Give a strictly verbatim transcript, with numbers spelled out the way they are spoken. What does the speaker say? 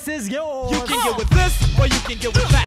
this is yours. You can get with this, or you can get with that.